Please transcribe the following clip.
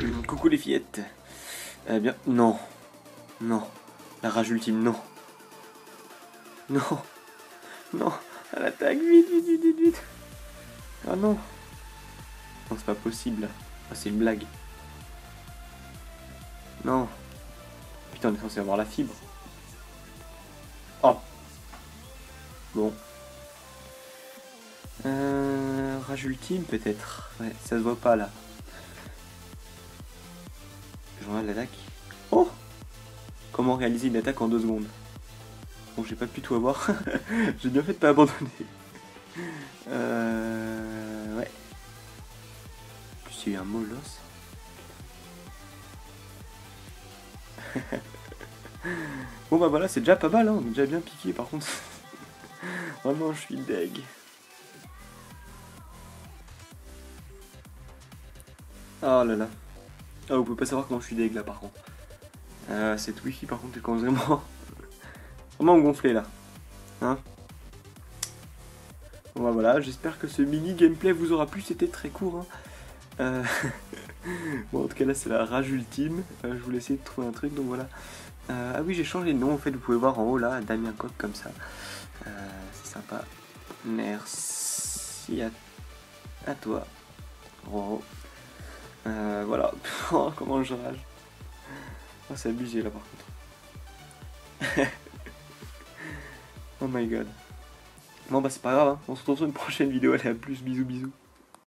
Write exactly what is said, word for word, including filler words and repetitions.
Coucou les fillettes. Eh bien, non. Non. La rage ultime, non. Non. Non. À l'attaque, vite, vite, vite, vite, vite. Ah non. Non, c'est pas possible. Ah, c'est une blague. Non. Putain, on est censé avoir la fibre. Oh. Bon. Euh, rage ultime, peut-être. Ouais, ça se voit pas, là. Je regarde l'attaque. Oh. Comment réaliser une attaque en deux secondes? Bon, j'ai pas pu tout avoir. J'ai bien fait de pas abandonner. Euh... Ouais. En plus, il y a eu un molosse. Bon bah voilà, c'est déjà pas mal, hein. On est déjà bien piqué par contre. Oh non, je suis deg. Oh là là. Ah, vous pouvez pas savoir comment je suis deg là par contre. Euh, cette wifi par contre, elle commence vraiment... vraiment me gonfler là. Hein? Bon bah voilà, j'espère que ce mini gameplay vous aura plu, c'était très court. Hein. Euh... bon en tout cas là c'est la rage ultime, euh, je voulais essayer de trouver un truc donc voilà. Euh, ah oui j'ai changé de nom en fait, vous pouvez voir en haut là, Damien Coq comme ça. Euh, c'est sympa. Merci à, à toi. Roro. Euh, voilà. Oh, comment je rage. Oh c'est abusé là par contre. Oh my god. Bon bah c'est pas grave, hein. On se retrouve sur une prochaine vidéo, allez à plus, bisous bisous.